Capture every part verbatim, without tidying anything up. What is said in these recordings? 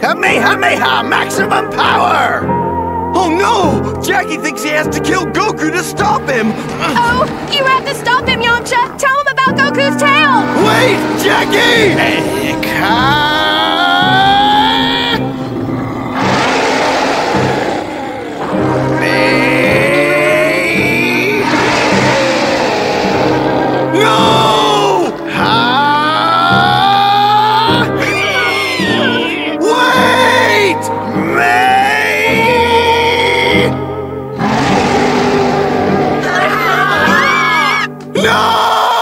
Kamehameha maximum power! Oh no! Jackie thinks he has to kill Goku to stop him! Oh, you have to stop him, Yamcha! Tell him about Goku's tail! Wait, Jackie! No! Wait! No!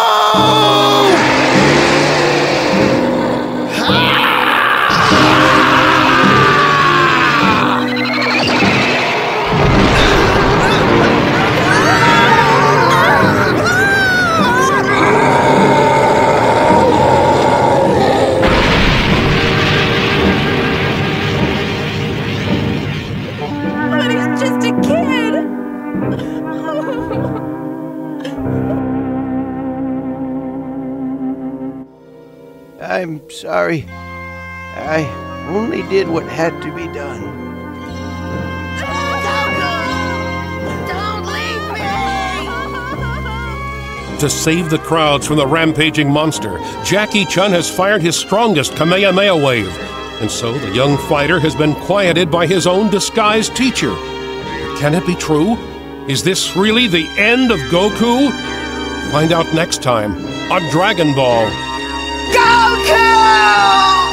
But he's just a kid! I'm sorry. I only did what had to be done. Don't leave me! To save the crowds from the rampaging monster, Jackie Chun has fired his strongest Kamehameha wave. And so the young fighter has been quieted by his own disguised teacher. Can it be true? Is this really the end of Goku? Find out next time on Dragon Ball. Goku!